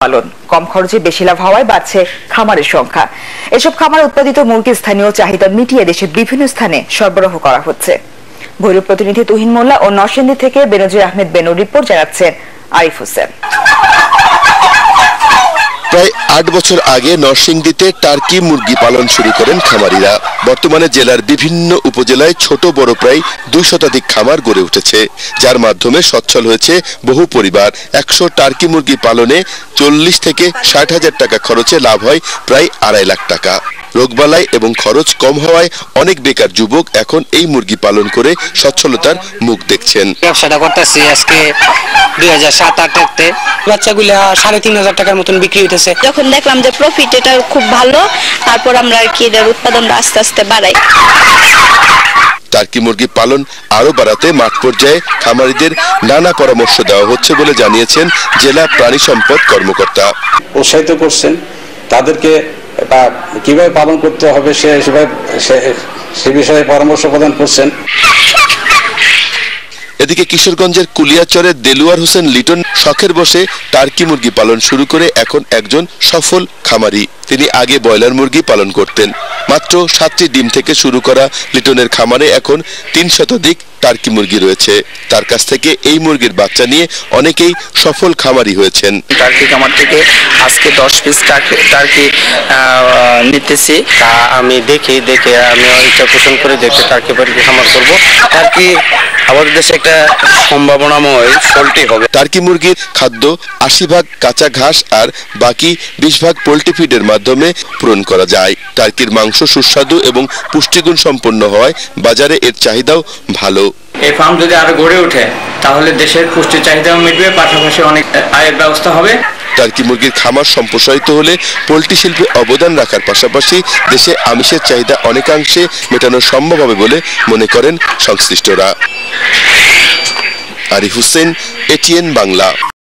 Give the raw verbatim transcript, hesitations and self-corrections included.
পালন কম খরচে বেশি লাভ হওয়ায় বাড়ছে খামারের সংখ্যা। এসব খামারে উৎপাদিত মুরগি স্থানীয় চাহিদা মিটিয়ে দেশের বিভিন্ন স্থানে সরবরাহ করা হচ্ছে। ভৈরব প্রতিনিধি তুহিন মোল্লা ও নরসিংদী থেকে বেনজির আহমেদ বেনুর রিপোর্ট জানাচ্ছেন আরিফ হোসেন। প্রায় আট বছর আগে নরসিংদীতে টার্কি মুরগি পালন শুরু করেন খামারিরা। বর্তমানে জেলার বিভিন্ন উপজেলায় ছোট বড় প্রায় দুই শতাধিক খামার গড়ে উঠেছে, যার মাধ্যমে সচ্ছল হয়েছে বহু পরিবার। একশো টার্কি মুরগি পালনে চল্লিশ থেকে ষাট হাজার টাকা খরচে লাভ হয় প্রায় আড়াই লাখ টাকা। রোগবালাই এবং খরচ কম হওয়ায় অনেক বেকার যুবক এখন এই মুরগি পালন করে সচ্ছলতার মুখ দেখছেন। ব্যবসাটা করতেছি আজকে দুই হাজার সাত আটে বাচ্চাগুলা সাড়ে তিন হাজার টাকার মতন বিক্রি হইতেছে। যখন দেখলাম যে প্রফিট এটা খুব ভালো, তারপর আমরা আর কি এটার উৎপাদনটা আস্তে আস্তে বাড়াই। টার্কি মুরগি পালন আরো বাড়াতে মাঠ পর্যায়ে খামারিদের নানা পরামর্শ দেওয়া হচ্ছে বলে জানিয়েছেন জেলা প্রাণী সম্পদ কর্মকর্তা। উৎসাহিত করছেন তাদেরকে কিভাবে পালন করতে হবে সে সে বিষয়ে পরামর্শ প্রদান করছেন। এদিকে কিশোরগঞ্জের কুলিয়াচরের দেলুয়ার হোসেন লিটন শখের বসে টার্কি মুরগি পালন শুরু করে এখন একজন সফল খামারি। তিনি আগে ব্রয়লার মুরগি পালন করতেন। মাত্র সাতটি ডিম থেকে শুরু করা লিটনের খামারে এখন তিন শতাধিক টার্কি মুরগি রয়েছে। তার কাছ থেকে এই মুরগির বাচ্চা নিয়ে অনেকেই সফল খামারি হয়েছেন। টার্কি খামার থেকে আজকে দশ পিস টার্কি নিতেছি। তা আমি দেখি দেখে আমি ইচ্ছা পোষণ করে দেখতে টার্কি মুরগি খামার করব। টার্কি আমাদের দেশে একটা সম্ভাবনাময় ফলটি হবে। টার্কি মুরগির খাদ্য আশি ভাগ কাঁচা ঘাস আর বাকি বিশ ভাগ পোল্ট্রি ফিডের মাধ্যমে পূরণ করা যায়। টার্কির মাংস সুস্বাদু এবং পুষ্টিগুণ সম্পন্ন হওয়ায় বাজারে এর চাহিদাও ভালো। এই ফার্ম যদি আরো গড়ে ওঠে তাহলে দেশের পুষ্টির চাহিদাও মিটবে, পাশাপাশি অনেক আয়ের ব্যবস্থা হবে। টার্কি মুরগির খামার সম্প্রসারিত হলে পোল্ট্রি শিল্পে অবদান রাখার পাশাপাশি দেশে আমিষের চাহিদা অনেকাংশে মেটানো সম্ভব হবে বলে মনে করেন সংশ্লিষ্টরা। আরিফ হোসেন, এটিএন বাংলা।